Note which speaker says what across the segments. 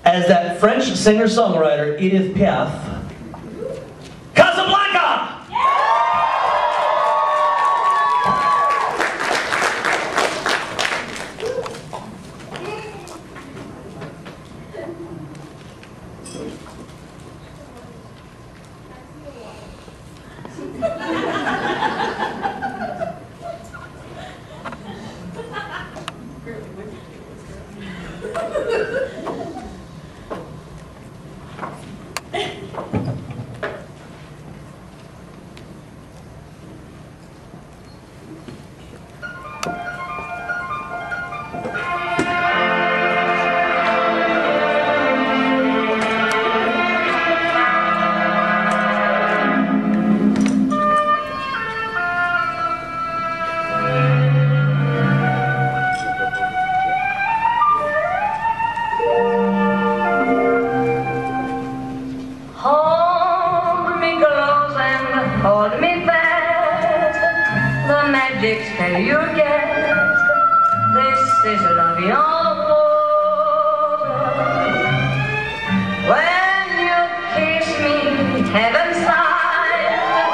Speaker 1: as that French singer-songwriter Edith Piaf. Caza, Blanca!
Speaker 2: Hold me fast, the magic spell you get. This is love your water. When you kiss me, heaven sighs.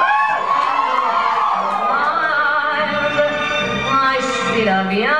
Speaker 2: I still love your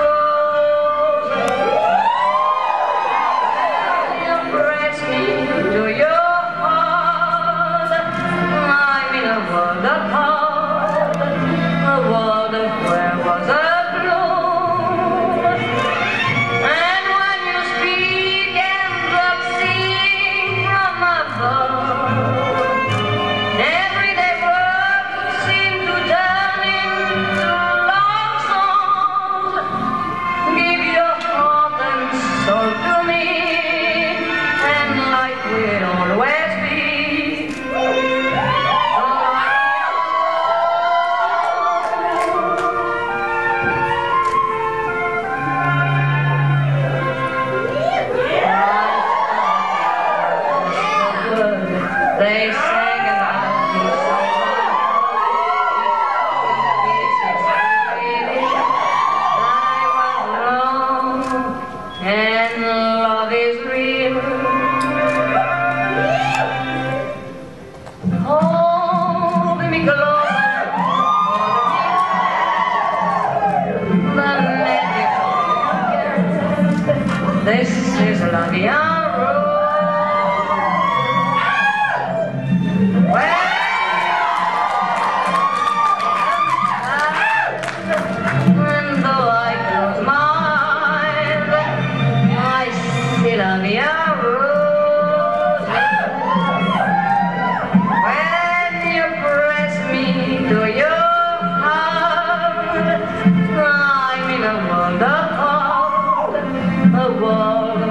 Speaker 2: This is love your and though I close my eyes, I still love your when you press me to your heart, I'm in a world apart. A world